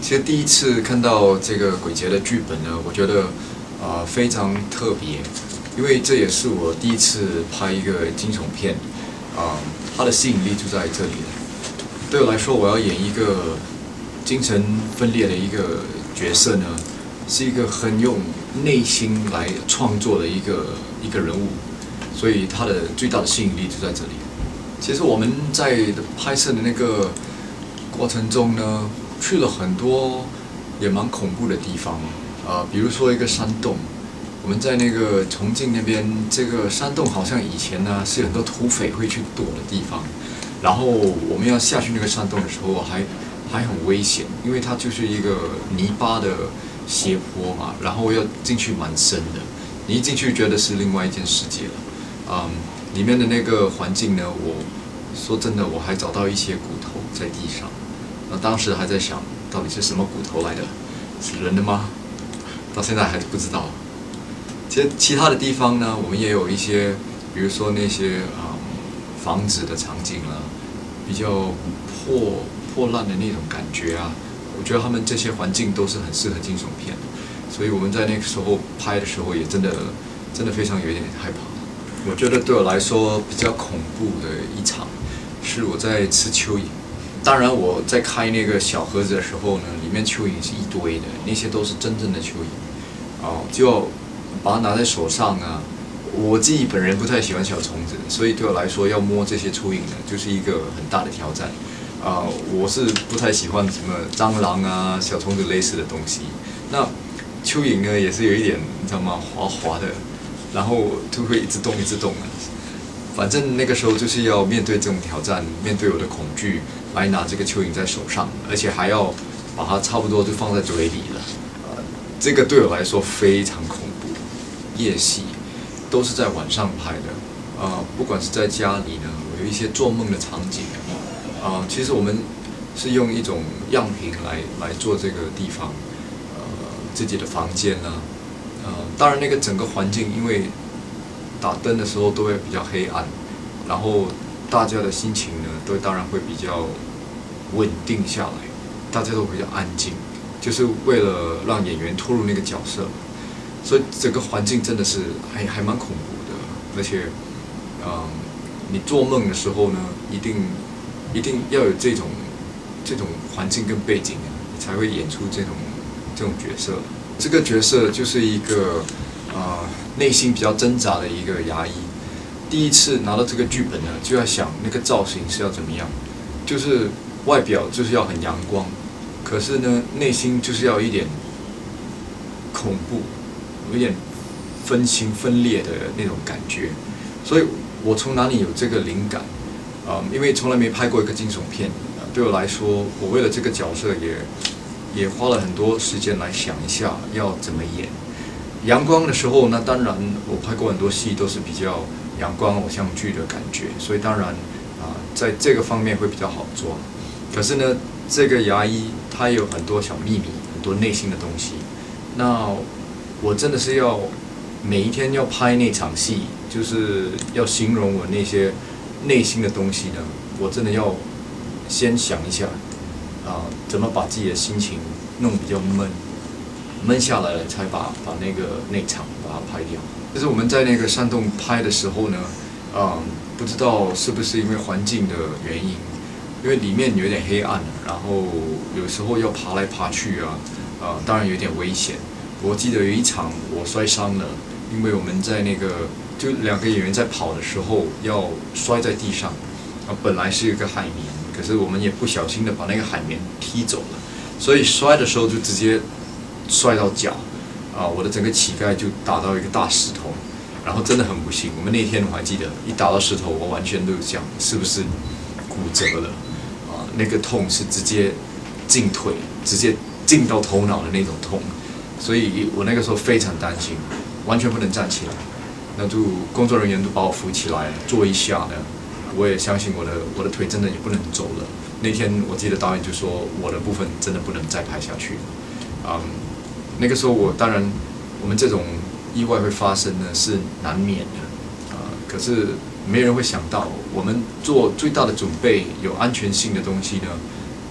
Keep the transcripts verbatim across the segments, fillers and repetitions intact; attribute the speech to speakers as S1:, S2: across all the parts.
S1: 其实第一次看到这个鬼节的剧本呢，我觉得啊、呃、非常特别，因为这也是我第一次拍一个惊悚片，啊、呃，它的吸引力就在这里了。对我来说，我要演一个精神分裂的一个角色呢，是一个很用内心来创作的一个一个人物，所以它的最大的吸引力就在这里。其实我们在拍摄的那个过程中呢，去了很多也蛮恐怖的地方，呃，比如说一个山洞，我们在那个重庆那边，这个山洞好像以前呢是很多土匪会去躲的地方，然后我们要下去那个山洞的时候还还很危险，因为它就是一个泥巴的斜坡嘛，然后要进去蛮深的，你一进去觉得是另外一件世界了，嗯，里面的那个环境呢，我说真的我还找到一些骨头在地上。那当时还在想，到底是什么骨头来的？是人的吗？到现在还是不知道。其实其他的地方呢，我们也有一些，比如说那些啊、嗯、房子的场景啊，比较破破烂的那种感觉啊，我觉得他们这些环境都是很适合惊悚片的。所以我们在那个时候拍的时候，也真的真的非常有一点害怕。我觉得对我来说比较恐怖的一场，是我在吃蚯蚓。当然，我在开那个小盒子的时候呢，里面蚯蚓是一堆的，那些都是真正的蚯蚓，哦，就要把它拿在手上啊。我自己本人不太喜欢小虫子，所以对我来说，要摸这些蚯蚓呢，就是一个很大的挑战。啊、呃，我是不太喜欢什么蟑螂啊、小虫子类似的东西。那蚯蚓呢，也是有一点，你知道吗？滑滑的，然后就会一直动，一直动啊。反正那个时候就是要面对这种挑战，面对我的恐惧，来拿这个蚯蚓在手上，而且还要把它差不多就放在嘴里了。呃，这个对我来说非常恐怖。夜戏都是在晚上拍的，呃，不管是在家里呢，我有一些做梦的场景啊、呃，其实我们是用一种样品来来做这个地方，呃，自己的房间呢、啊，呃，当然那个整个环境因为打灯的时候都会比较黑暗，然后大家的心情呢，都当然会比较稳定下来，大家都比较安静，就是为了让演员投入那个角色，所以整个环境真的是还还蛮恐怖的，而且，嗯，你做梦的时候呢，一定一定要有这种这种环境跟背景，你才会演出这种这种角色。这个角色就是一个啊。呃内心比较挣扎的一个牙医，第一次拿到这个剧本呢，就要想那个造型是要怎么样，就是外表就是要很阳光，可是呢，内心就是要一点恐怖，有一点分心分裂的那种感觉。所以我从哪里有这个灵感？啊、呃，因为从来没拍过一个惊悚片，呃、对我来说，我为了这个角色也也花了很多时间来想一下要怎么演。阳光的时候，那当然我拍过很多戏，都是比较阳光偶像剧的感觉，所以当然啊、呃，在这个方面会比较好抓。可是呢，这个牙医他有很多小秘密，很多内心的东西。那我真的是要每一天要拍那场戏，就是要形容我那些内心的东西呢，我真的要先想一下啊、呃，怎么把自己的心情弄比较闷。闷下来了，才把把那个那场把它拍掉。就是我们在那个山洞拍的时候呢，嗯，不知道是不是因为环境的原因，因为里面有点黑暗，然后有时候要爬来爬去啊，啊、呃，当然有点危险。我记得有一场我摔伤了，因为我们在那个就两个演员在跑的时候要摔在地上，啊，本来是一个海绵，可是我们也不小心的把那个海绵踢走了，所以摔的时候就直接摔到脚，啊，我的整个膝盖就打到一个大石头，然后真的很不幸。我们那天我还记得，一打到石头，我完全都想是不是骨折了，啊，那个痛是直接进腿，直接进到头脑的那种痛，所以我那个时候非常担心，完全不能站起来。那就工作人员都把我扶起来，坐一下呢，我也相信我的我的腿真的也不能走了。那天我记得导演就说，我的部分真的不能再拍下去了，嗯。那个时候我当然，我们这种意外会发生呢是难免的，啊、呃，可是没人会想到，我们做最大的准备有安全性的东西呢，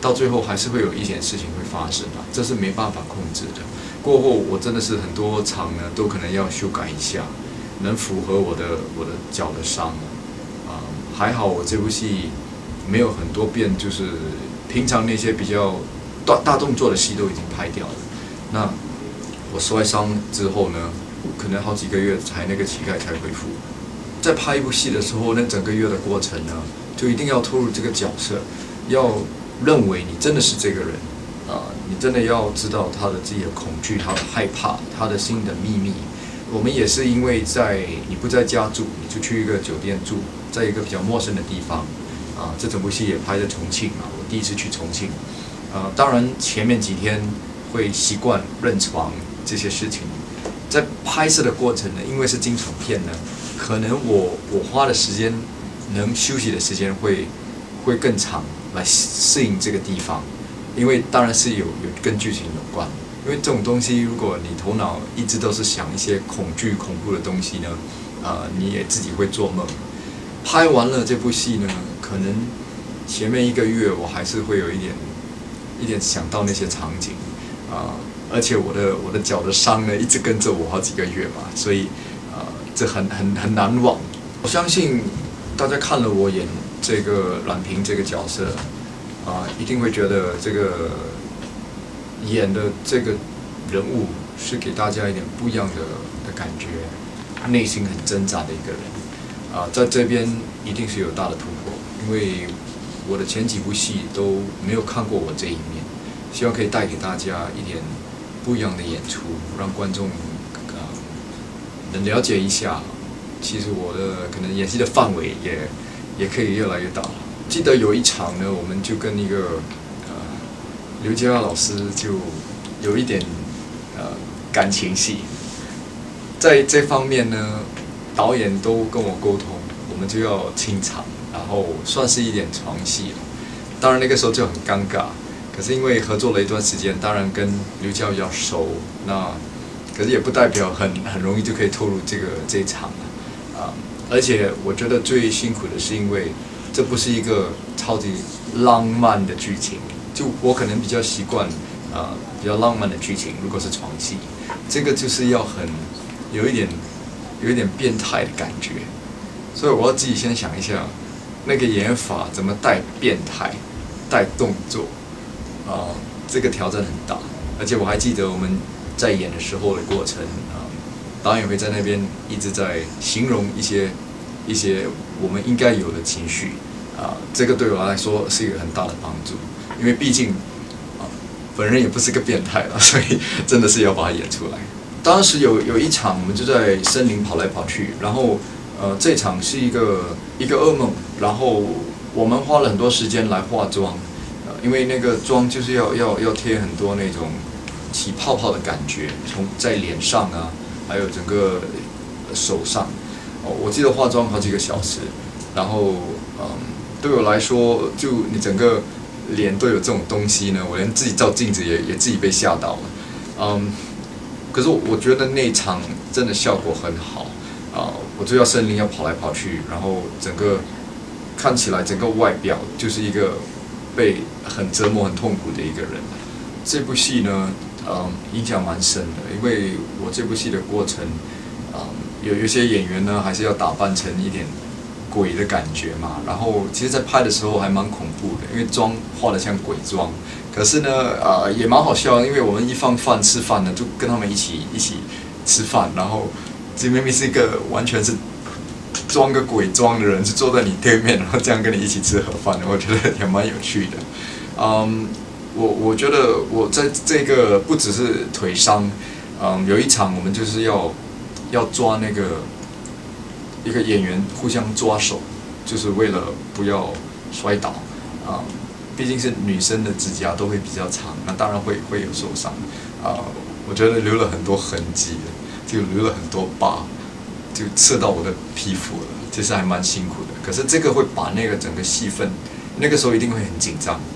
S1: 到最后还是会有一件事情会发生啊，这是没办法控制的。过后我真的是很多场呢都可能要修改一下，能符合我的我的脚的伤啊、呃。还好我这部戏没有很多遍，就是平常那些比较大大动作的戏都已经拍掉了。那我摔伤之后呢，可能好几个月才那个膝盖才恢复。在拍一部戏的时候，那整个月的过程呢，就一定要投入这个角色，要认为你真的是这个人啊、呃，你真的要知道他的自己的恐惧、他的害怕、他的心的秘密。我们也是因为在你不在家住，你就去一个酒店住，在一个比较陌生的地方啊、呃。这整部戏也拍在重庆啊，我第一次去重庆啊、呃。当然前面几天会习惯认床这些事情，在拍摄的过程呢，因为是惊悚片呢，可能我我花的时间能休息的时间会会更长，来适应这个地方，因为当然是有有跟剧情有关。因为这种东西，如果你头脑一直都是想一些恐惧、恐怖的东西呢，啊、呃，你也自己会做梦。拍完了这部戏呢，可能前面一个月我还是会有一点一点想到那些场景啊、呃，而且我的我的脚的伤呢，一直跟着我好几个月嘛，所以啊、呃，这很很很难忘。我相信大家看了我演这个阮平这个角色啊、呃，一定会觉得这个演的这个人物是给大家一点不一样的的感觉，内心很挣扎的一个人啊、呃，在这边一定是有大的突破，因为我的前几部戏都没有看过我这一面，希望可以带给大家一点不一样的演出，让观众呃能了解一下，其实我的可能演戏的范围也也可以越来越大。记得有一场呢，我们就跟一个呃刘杰耀老师就有一点呃感情戏，在这方面呢，导演都跟我沟通，我们就要清场，然后算是一点床戏了。当然那个时候就很尴尬，可是因为合作了一段时间，当然跟刘教比较熟，那可是也不代表很很容易就可以投入这个这一场了啊。而且我觉得最辛苦的是，因为这不是一个超级浪漫的剧情，就我可能比较习惯啊比较浪漫的剧情，如果是床戏，这个就是要很有一点有一点变态的感觉，所以我要自己先想一下那个演法怎么带变态、带动作啊、呃，这个挑战很大。而且我还记得我们在演的时候的过程啊、呃，导演会在那边一直在形容一些一些我们应该有的情绪啊、呃，这个对我来说是一个很大的帮助，因为毕竟啊、呃、本人也不是个变态了，所以真的是要把它演出来。当时有有一场我们就在森林跑来跑去，然后呃这场是一个一个噩梦，然后我们花了很多时间来化妆，呃因为那个妆就是要要要贴很多那种起泡泡的感觉，从在脸上啊，还有整个手上，哦我记得化妆好几个小时，然后嗯对我来说就你整个脸都有这种东西呢，我连自己照镜子也也自己被吓到了，嗯。可是我觉得那场真的效果很好啊、呃！我就要森林要跑来跑去，然后整个看起来整个外表就是一个被很折磨、很痛苦的一个人。这部戏呢，嗯，影响蛮深的，因为我这部戏的过程，嗯，有有些演员呢还是要打扮成一点鬼的感觉嘛。然后其实，在拍的时候还蛮恐怖的，因为妆画得像鬼妆。可是呢，呃，也蛮好笑的，因为我们一放饭吃饭呢，就跟他们一起一起吃饭，然后这明明是一个完全是装个鬼装的人，是坐在你对面，然后这样跟你一起吃盒饭，我觉得也蛮有趣的。嗯，我我觉得我在这个不只是腿伤，嗯，有一场我们就是要要抓那个一个演员互相抓手，就是为了不要摔倒啊。毕竟是女生的指甲都会比较长，那当然会会有受伤啊、呃。我觉得留了很多痕迹，就留了很多疤，就刺到我的皮肤了，其实还蛮辛苦的。可是这个会把那个整个戏份，那个时候一定会很紧张。